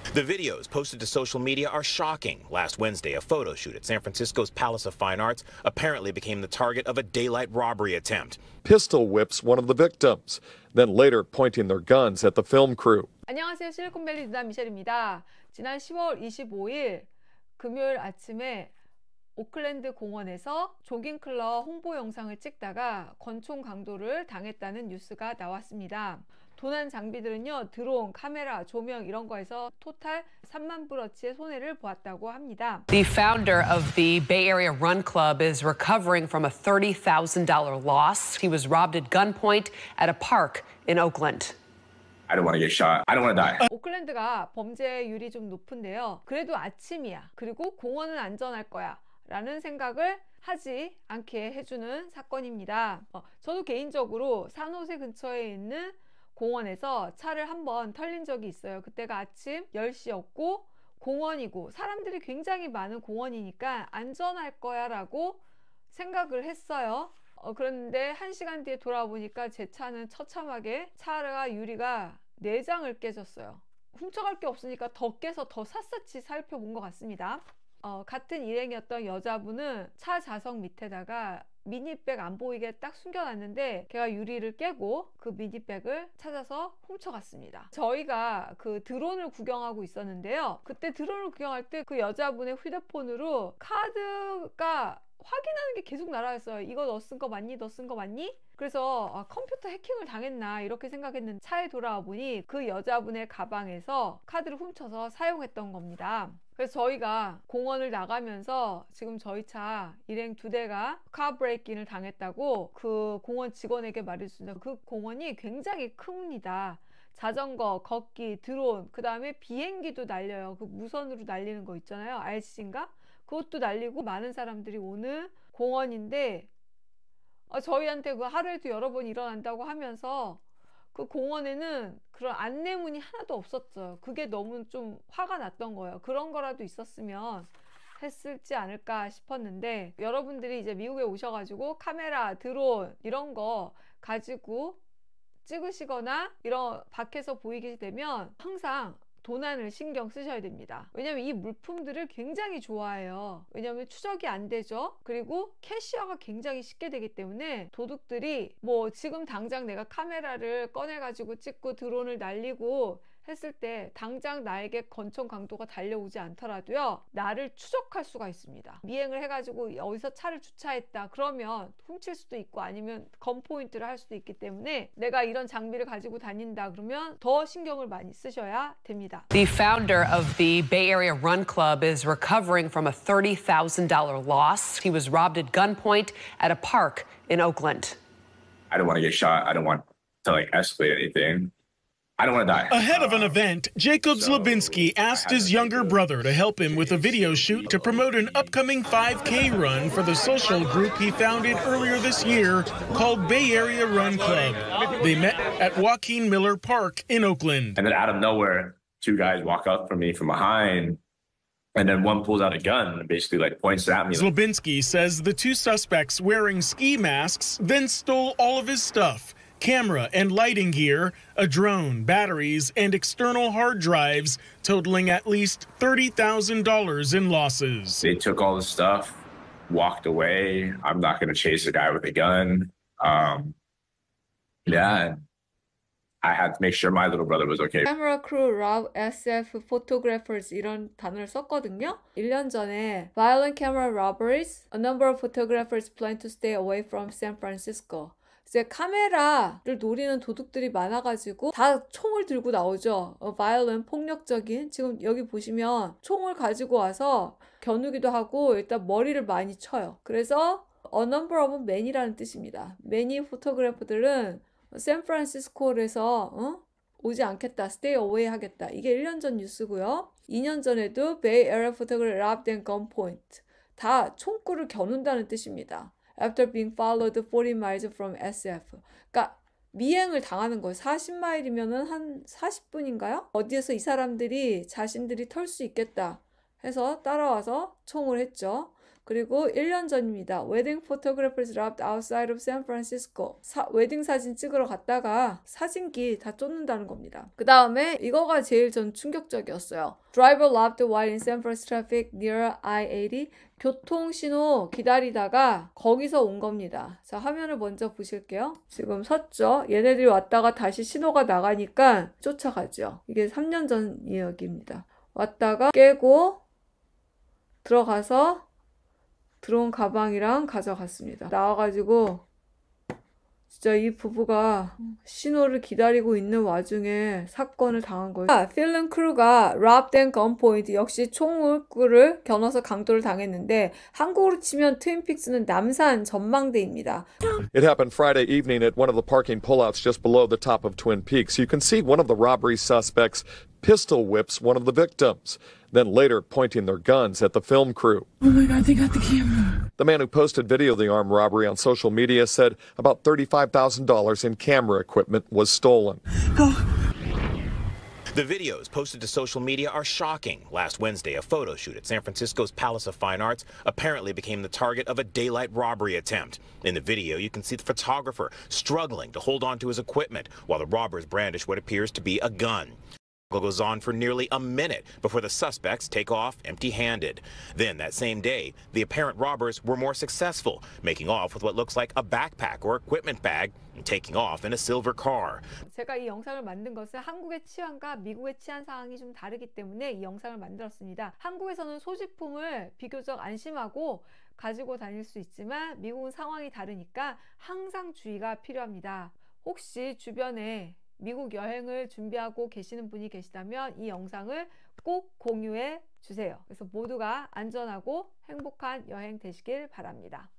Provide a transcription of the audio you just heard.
The videos posted to social media are shocking. Last Wednesday, a photo shoot at San Francisco's Palace of Fine Arts apparently became the target of a daylight robbery attempt. Pistol whips one of the victims, then later pointing their guns at the film crew. 안녕하세요. 실리콘밸리 누나 미셸입니다. 지난 10월 25일 금요일 아침에 오클랜드 공원에서 조깅클럽 홍보 영상을 찍다가 권총 강도를 당했다는 뉴스가 나왔습니다. 도난 장비들은요, 드론, 카메라, 조명 이런 거에서 토탈 3만 불어치의 손해를 보았다고 합니다. The founder of the Bay Area Run Club is recovering from a $30,000 loss. He was robbed at gunpoint at a park in Oakland. I don't want to get shot. I don't want to die. 오클랜드가 범죄율이 좀 높은데요. 그래도 아침이야. 그리고 공원은 안전할 거야. 라는 생각을 하지 않게 해주는 사건입니다. 저도 개인적으로 산호세 근처에 있는 공원에서 차를 한번 털린 적이 있어요. 그때가 아침 10시였고 공원이고 사람들이 굉장히 많은 공원이니까 안전할 거야 라고 생각을 했어요. 그런데 1시간 뒤에 돌아보니까 제 차는 처참하게 차가 유리가 4장을 깨졌어요. 훔쳐갈 게 없으니까 더 깨서 더 샅샅이 살펴본 것 같습니다. 같은 일행이었던 여자분은 차 좌석 밑에다가 미니백 안 보이게 딱 숨겨놨는데 걔가 유리를 깨고 그 미니백을 찾아서 훔쳐갔습니다. 저희가 그 드론을 구경하고 있었는데요. 그때 드론을 구경할 때 그 여자분의 휴대폰으로 카드가 확인하는 게 계속 날아왔어요. 이거 너 쓴 거 맞니? 너 쓴 거 맞니? 그래서 컴퓨터 해킹을 당했나 이렇게 생각했는데 차에 돌아와 보니 그 여자분의 가방에서 카드를 훔쳐서 사용했던 겁니다. 그래서 저희가 공원을 나가면서 지금 저희 차 일행 2대가 카 브레이킹을 당했다고 그 공원 직원에게 말해줬습니다. 그 공원이 굉장히 큽니다. 자전거, 걷기, 드론, 그 다음에 비행기도 날려요. 그 무선으로 날리는 거 있잖아요. RC인가? 그것도 날리고 많은 사람들이 오는 공원인데 저희한테 그 하루에도 여러 번 일어난다고 하면서 그 공원에는 그런 안내문이 하나도 없었죠. 그게 너무 좀 화가 났던 거예요. 그런 거라도 있었으면 했을지 않을까 싶었는데 여러분들이 이제 미국에 오셔가지고 카메라, 드론 이런 거 가지고 찍으시거나 이런 밖에서 보이게 되면 항상 도난을 신경 쓰셔야 됩니다. 왜냐면 이 물품들을 굉장히 좋아해요. 왜냐면 추적이 안 되죠. 그리고 캐시어가 굉장히 쉽게 되기 때문에 도둑들이 뭐 지금 당장 내가 카메라를 꺼내 가지고 찍고 드론을 날리고 했을 때 당장 나에게 권총 강도가 달려오지 않더라도요, 나를 추적할 수가 있습니다. 미행을 해가지고 어디서 차를 주차했다 그러면 훔칠 수도 있고 아니면 건 포인트를 할 수도 있기 때문에 내가 이런 장비를 가지고 다닌다 그러면 더 신경을 많이 쓰셔야 됩니다. The founder of the Bay Area Run Club is recovering from a $30,000 loss. He was robbed at gunpoint at a park in Oakland. I don't want to get shot. I don't want to escalate anything. I don't want to die. Ahead of an event, Jacob Zlobinski asked his younger brother to help him with a video shoot to promote an upcoming 5K run for the social group he founded earlier this year called Bay Area Run Club. They met at Joaquin Miller Park in Oakland. And then out of nowhere, 2 guys walk up from me from behind, and then one pulls out a gun and basically points it at me. Zlobinski says the 2 suspects wearing ski masks then stole all of his stuff. Camera and lighting gear, a drone, batteries, and external hard drives totaling at least $30,000 in losses. They took all the stuff, walked away. I'm not going to chase a guy with a gun. Yeah, I had to make sure my little brother was okay. Camera crew rob SF photographers 이런 단어를 썼거든요. 1년 전에 violent camera robberies, a number of photographers plan to stay away from San Francisco. 이제 카메라를 노리는 도둑들이 많아가지고 다 총을 들고 나오죠. violent, 폭력적인. 지금 여기 보시면 총을 가지고 와서 겨누기도 하고 일단 머리를 많이 쳐요. 그래서 a number of men이라는 뜻입니다. many 포토그래퍼들은 샌프란시스코에서 오지 않겠다, stay away 하겠다. 이게 1년 전 뉴스고요. 2년 전에도 Bay Area photographer robbed and gunpoint. 다 총구를 겨눈다는 뜻입니다. After being followed 40 miles from SF. 그러니까 미행을 당하는 거예요. 40마일이면은 한 40분인가요? 어디에서 이 사람들이 자신들이 털 수 있겠다 해서 따라와서 총을 했죠. 그리고 1년 전입니다. Wedding photographers robbed outside of San Francisco. 웨딩 사진 찍으러 갔다가 사진기 다 쫓는다는 겁니다. 그 다음에 이거가 제일 전 충격적이었어요. Driver robbed while in San Francisco traffic near I-80. 교통신호 기다리다가 거기서 온 겁니다. 자, 화면을 먼저 보실게요. 지금 섰죠? 얘네들이 왔다가 다시 신호가 나가니까 쫓아가죠. 이게 3년 전 이야기입니다. 왔다가 깨고 들어가서 들어온 가방이랑 가져갔습니다. 나와가지고 진짜 이 부부가 신호를 기다리고 있는 와중에 사건을 당한 거예요. 필름 크루가 robbed and gunpoint 역시 총을구를 겨눠서 강도를 당했는데 한국으로 치면 트윈픽스는 남산 전망대입니다. It happened Friday evening at one of the parking pullouts just below the top of Twin Peaks. You can see one of the robbery suspects pistol whips one of the victims, then later pointing their guns at the film crew. Oh my God, they got the camera. The man who posted video of the armed robbery on social media said about $35,000 in camera equipment was stolen. Go. The videos posted to social media are shocking. Last Wednesday, a photo shoot at San Francisco's Palace of Fine Arts apparently became the target of a daylight robbery attempt. In the video, you can see the photographer struggling to hold on to his equipment while the robbers brandish what appears to be a gun. It goes on for nearly a minute before the suspects take off empty-handed. Then that same day, the apparent robbers were more successful, making off with what looks like a backpack or equipment bag and taking off in a silver car. 제가 이 영상을 만든 것은 한국의 치안과 미국의 치안 상황이 좀 다르기 때문에 이 영상을 만들었습니다. 한국에서는 소지품을 비교적 안심하고 가지고 다닐 수 있지만 미국은 상황이 다르니까 항상 주의가 필요합니다. 혹시 주변에 미국 여행을 준비하고 계시는 분이 계시다면 이 영상을 꼭 공유해 주세요. 그래서 모두가 안전하고 행복한 여행 되시길 바랍니다.